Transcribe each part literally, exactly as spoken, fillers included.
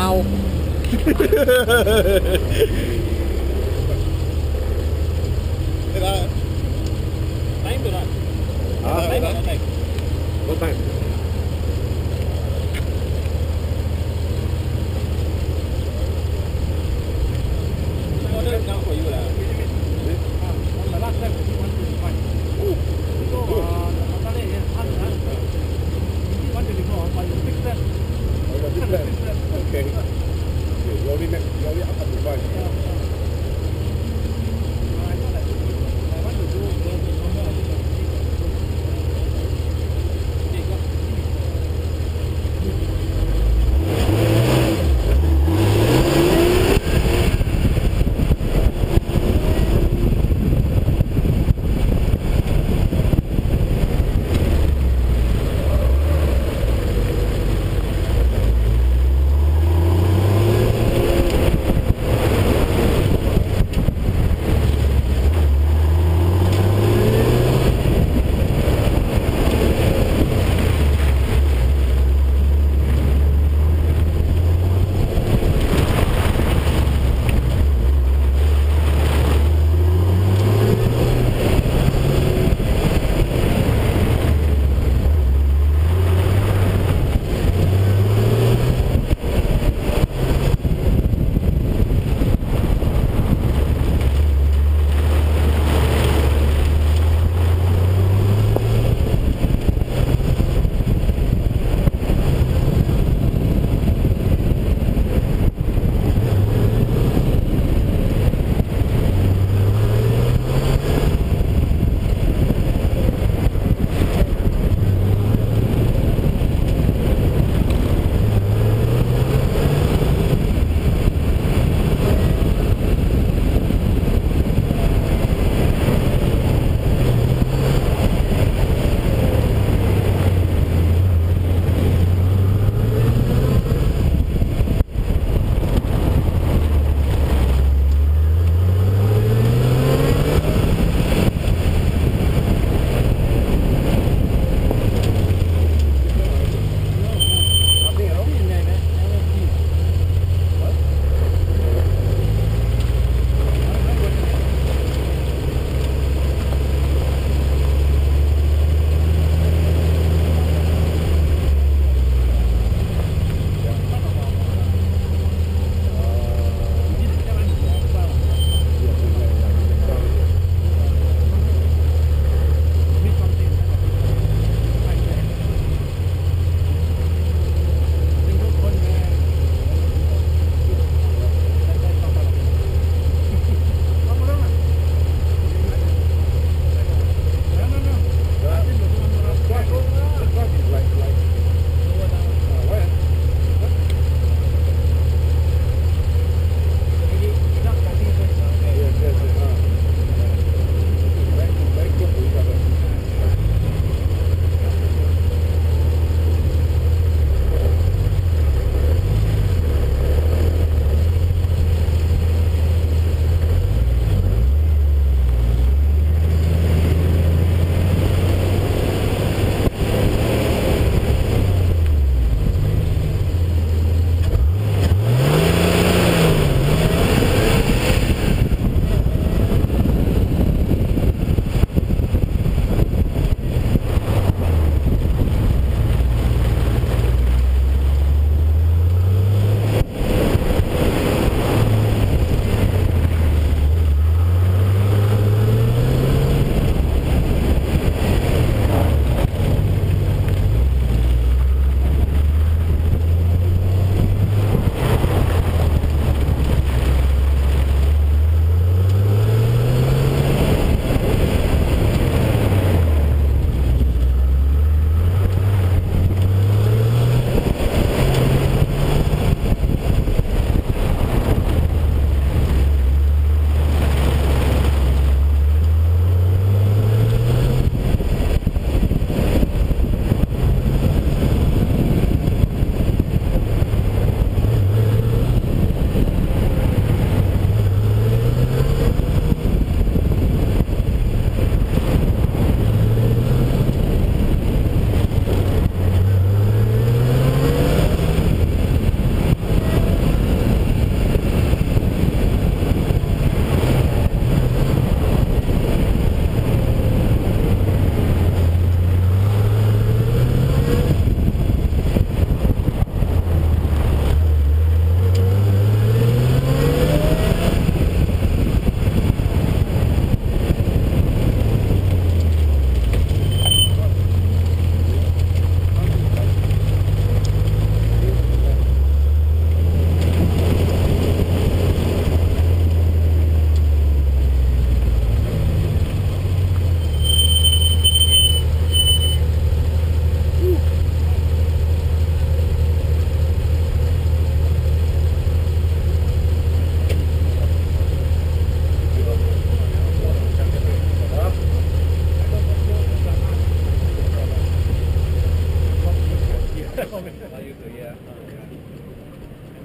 Wow. Time được rồi. À, Time rồi này. What time? Order now for you lah. On the last time, you want to find. Oh, you go on Saturday, yeah, one hundred. You want to go on, but you fix that. Okay. You already met, you already up to five.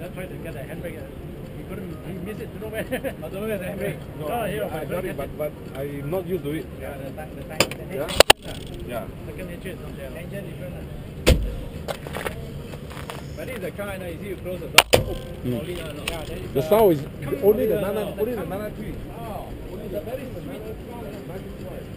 tried to get the handbrake. Uh, he couldn't. He missed it. You know where? I don't know where the handbrake. No, Oh, here, I got it, but, but I'm not used to it. yeah, the tank, the tank, the Yeah? engine. Yeah. Second engine is not there. Engine different. But this is the car, and you see you close the door. Oh, Mm. only, uh, no. Yeah, there is The a- sound is come only the on, Nana, uh, only the come- Nana tree. Oh, it's a very sweet sound.